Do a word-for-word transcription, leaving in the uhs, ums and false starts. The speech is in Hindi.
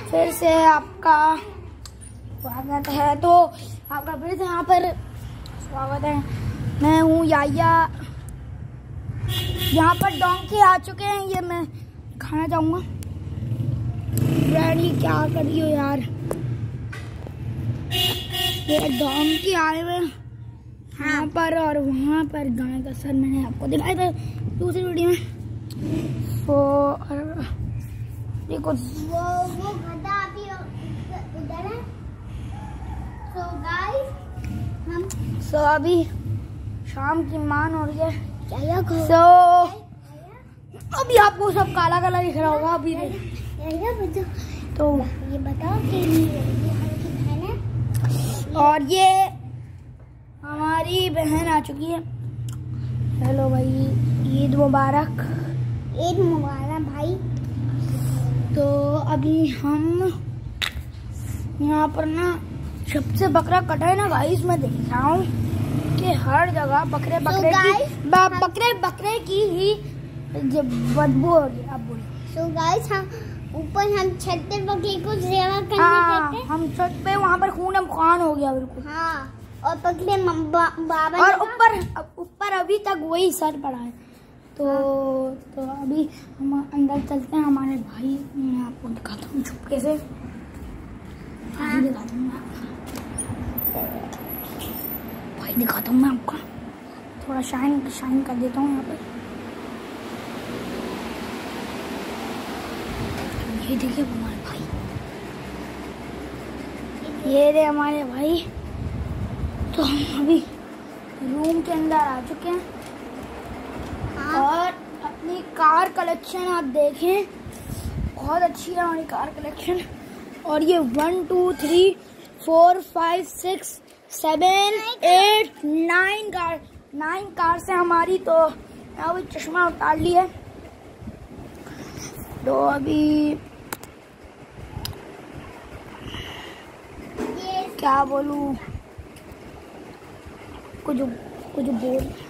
फिर से आपका स्वागत है। तो आपका फिर से यहाँ पर स्वागत है। मैं हूँ याया। यहाँ पर डोंकी आ चुके हैं, ये मैं खाना चाहूँगा। रेडी क्या कर रही हो यार? ये डोंकी आए हुए यहाँ पर और वहाँ पर गाय का सर मैंने आपको दिखाया था दूसरी वीडियो में। तो देखो वो वो गधा अभी उधर है। तो गाइस हम सो अभी शाम की मान हो रही है। क्या सो अभी आपको सब काला काला दिख रहा होगा अभी। तो ये बताओ कि ये बहन है और ये हमारी बहन आ चुकी है। हेलो भाई, ईद मुबारक। ईद मुबारक भाई। तो अभी हम यहाँ पर ना जब से बकरा कटा है ना गाइस, मैं देख रहा हूँ कि हर जगह बकरे बकरे so की ब, बकरे बकरे की ही जब बदबू हो रही है। अब बोलो। सो गाइस हम ऊपर हम छत पर बकरी को सेवा करने हाँ, देते हैं। हम छत पे वहाँ पर खून खान हो गया बिल्कुल। हाँ, और बकरे बा, बाबा और ऊपर ऊपर अभी तक वही सर पड़ा है। तो तो अभी हम अंदर चलते हैं। हमारे भाई, मैं आपको दिखाता हूँ चुपके से। भाई दिखाता हूँ मैं भाई दिखाता हूँ मैं आपका थोड़ा शाइन शाइन कर देता हूँ यहाँ पर। ये देखिए हमारे भाई, ये रे हमारे भाई। तो हम अभी रूम के अंदर आ चुके हैं। हाँ। और अपनी कार कलेक्शन आप देखें, बहुत अच्छी है हमारी कार कलेक्शन। और ये one two three four five six seven eight nine car nine car से हमारी। तो अभी चश्मा उतार ली है। तो अभी क्या बोलूं, कुछ कुछ बोल